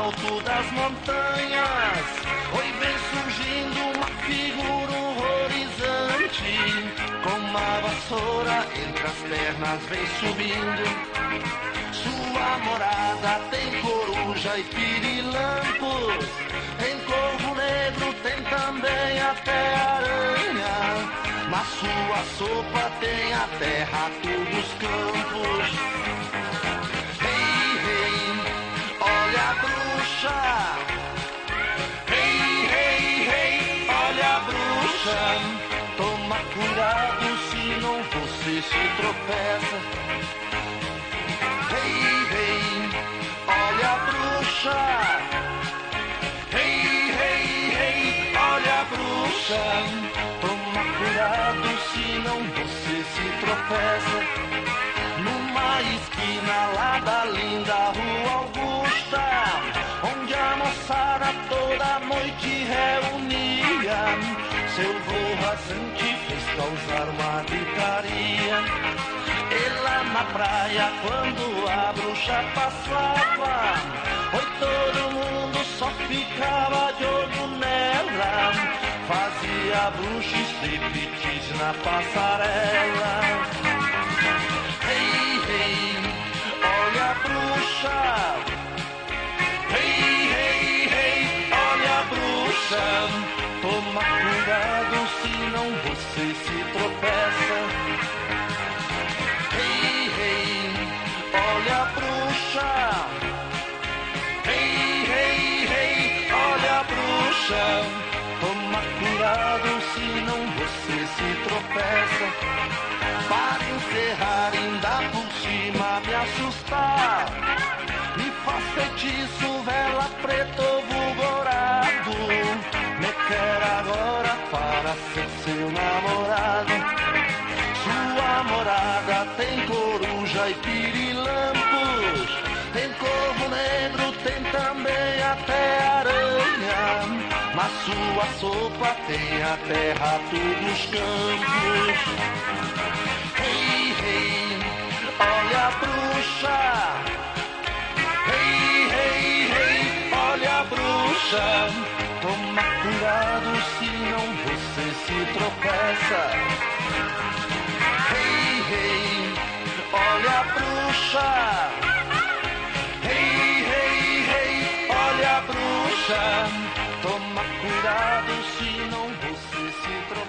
alto das montanhas, oi, vem surgindo uma figura horrorizante, com uma vassoura entre as pernas vem subindo. Sua morada tem coruja e pirilampos, tem corvo negro, tem também até aranha, na sua sopa tem até rato dos campos. Rei, rei, olha a bruxa. Rei, rei, rei, olha a bruxa. Toma cuidado, senão você se tropeça. Rei, rei, olha a bruxa. Rei, rei, rei, olha a bruxa. Toma cuidado, senão você se tropeça. Numa esquina lá da linda Rua Augusta, onde a moçada toda noite reunia, seu vô rasante fez causar uma gritaria. E lá na praia, quando a bruxa passava, oi, todo mundo só ficava de olho nela, fazia a bruxa striptease na passarela. Rei, rei, olha a bruxa. Rei, rei, rei, olha a bruxa. Toma cuidado, senão você se tropeça. Rei, rei, olha a bruxa. Rei, rei, rei, olha a bruxa. Toma cuidado, senão você se tropeça. Para encerrar, ainda por cima me assustar, me faz feitiço, vela preto vulgorado, me quer agora para ser seu namorado. Sua morada tem coruja e pirilampos, tem corvo negro, tem também até aranha, na sua sopa tem até rato dos campos. Rei, rei, olha a bruxa. Rei, rei, rei, olha a bruxa. Toma cuidado, senão você se tropeça. Rei, rei, olha a bruxa. Rei, rei, rei, olha a bruxa. Toma cuidado, senão você se tropeça.